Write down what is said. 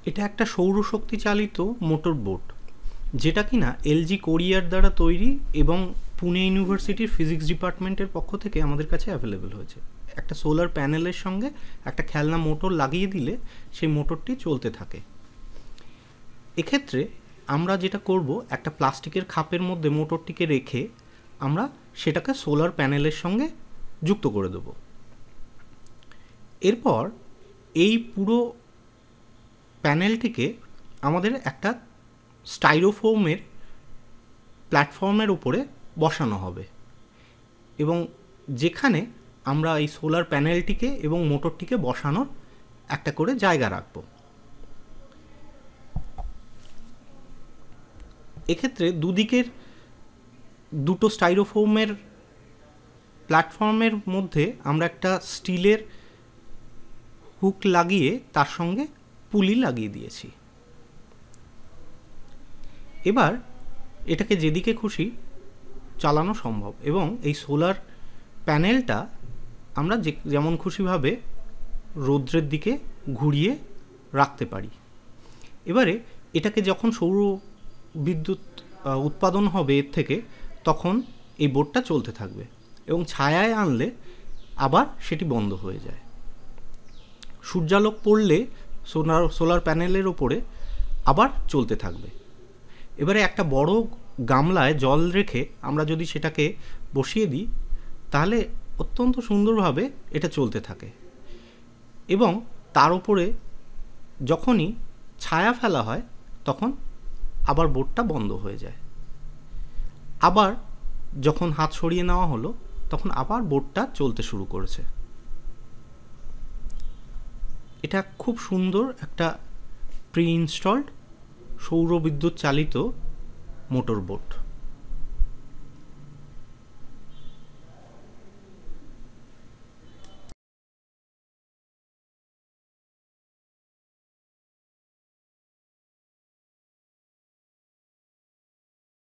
এটা একটা সৌরশক্তি চালিত মোটর বোট, যেটা কিনা এলজি কোরিয়ার দ্বারা তৈরি এবং পুনে ইউনিভার্সিটির ফিজিক্স ডিপার্টমেন্টের পক্ষ থেকে আমাদের কাছে অ্যাভেলেবেল হয়েছে। একটা সোলার প্যানেলের সঙ্গে একটা খেলনা মোটর লাগিয়ে দিলে সেই মোটরটি চলতে থাকে। এক্ষেত্রে আমরা যেটা করব, একটা প্লাস্টিকের খাপের মধ্যে মোটরটিকে রেখে আমরা সেটাকে সোলার প্যানেলের সঙ্গে যুক্ত করে দেব। এরপর এই পুরো প্যানেলটিকে আমাদের একটা স্টাইরোফোমের প্ল্যাটফর্মের উপরে বসানো হবে এবং যেখানে আমরা এই সোলার প্যানেলটিকে এবং মোটরটিকে বসানোর একটা করে জায়গা রাখব। এক্ষেত্রে দুদিকের দুটো স্টাইরোফোমের প্ল্যাটফর্মের মধ্যে আমরা একটা স্টিলের হুক লাগিয়ে তার সঙ্গে পুলি লাগিয়ে দিয়েছি। এবার এটাকে যেদিকে খুশি চালানো সম্ভব এবং এই সোলার প্যানেলটা আমরা যেমন খুশিভাবে রৌদ্রের দিকে ঘুরিয়ে রাখতে পারি। এবারে এটাকে যখন সৌর বিদ্যুৎ উৎপাদন হবে এর থেকে, তখন এই বোর্ডটা চলতে থাকবে এবং ছায়ায় আনলে আবার সেটি বন্ধ হয়ে যায়। সূর্যালোক পড়লে সোলার প্যানেলের ওপরে আবার চলতে থাকবে। এবারে একটা বড় গামলায় জল রেখে আমরা যদি সেটাকে বসিয়ে দিই, তাহলে অত্যন্ত সুন্দরভাবে এটা চলতে থাকে এবং তার উপরে যখনই ছায়া ফেলা হয় তখন আবার বোর্ডটা বন্ধ হয়ে যায়। আবার যখন হাত সরিয়ে নেওয়া হলো তখন আবার বোর্ডটা চলতে শুরু করেছে। এটা খুব সুন্দর একটা প্রি ইনস্টলড সৌর বিদ্যুৎ চালিত মোটর বোট।